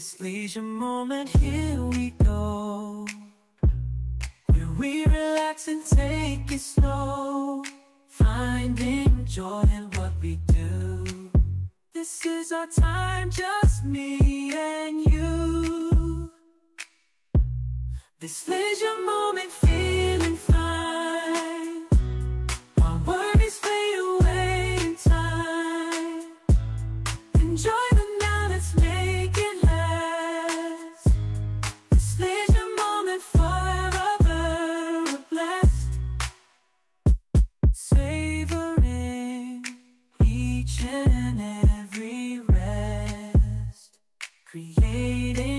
This leisure moment, here we go, where we relax and take it slow, finding joy in what we do. This is our time, just me and you. This leisure moment, feeling fine, while worries fade away in time. Enjoy the now, let's make it last. This leisure moment, forever blessed. Savoring each and every rest, creating